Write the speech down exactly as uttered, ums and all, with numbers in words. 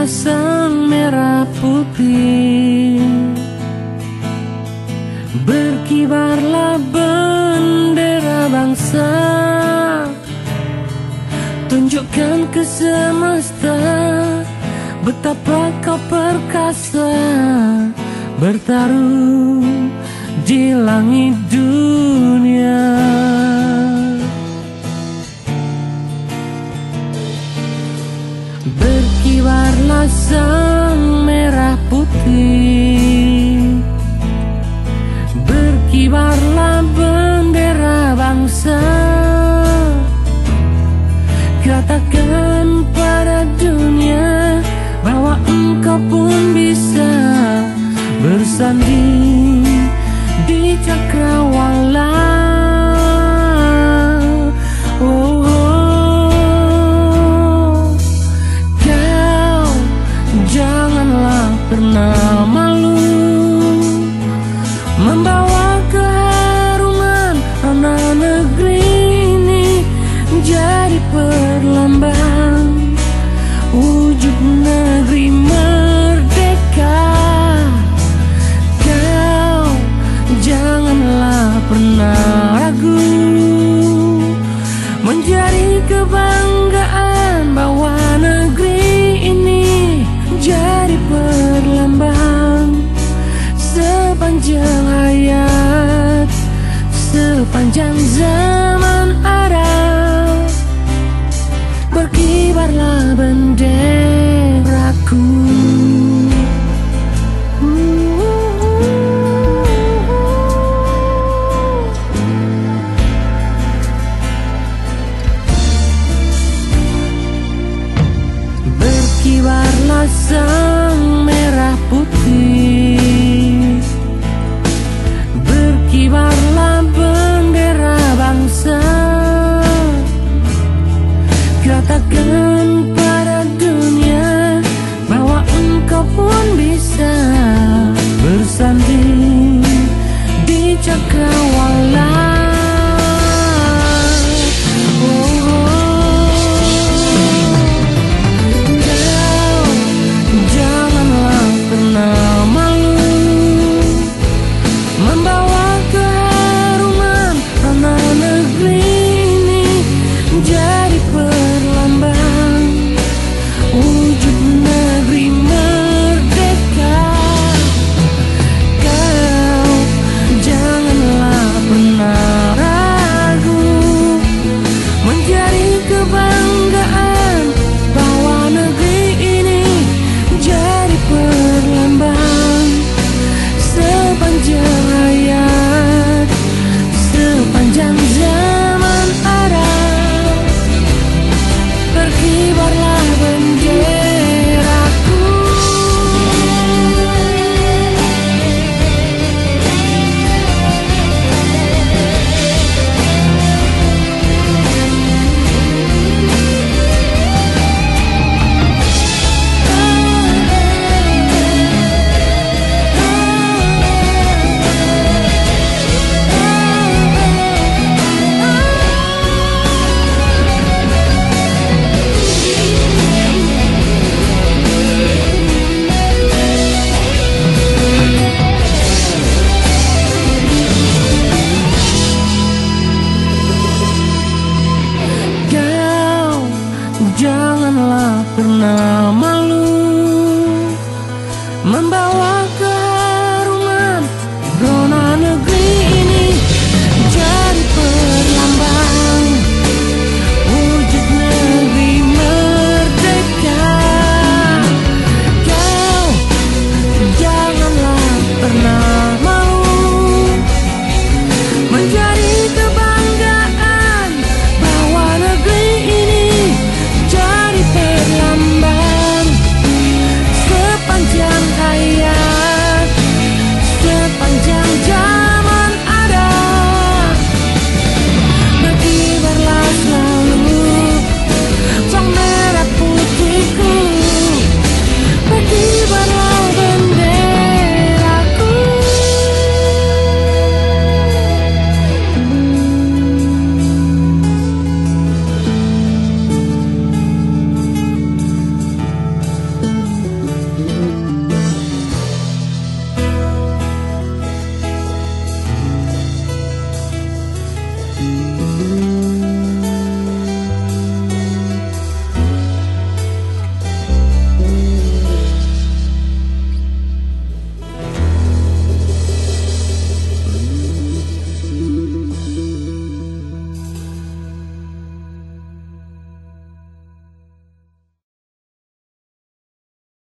sang merah putih, berkibarlah bendera bangsa, tunjukkan ke semesta betapa kau perkasa, bertaruh di langit dunia. Berkibarlah sang merah putih, berkibarlah bendera bangsa, katakan pada dunia bahwa engkau pun bisa bersanding di cakrawala. Oh, oh, kau janganlah pernah malu membawa keharuman tanah negeri ini, jadi perlambang wujud negeri merdeka. Kau janganlah pernah ragu menjadi kebanggaan bahwa negeri ini jadi perlambang sepanjang hayat, sepanjang zaman ada. Berkibarlah benderaku. Berkibarlah sang merah putih, berkibarlah bendera bangsa, katakan pada dunia bahwa engkau pun bisa bersanding di cakrawala. Janganlah pernah malu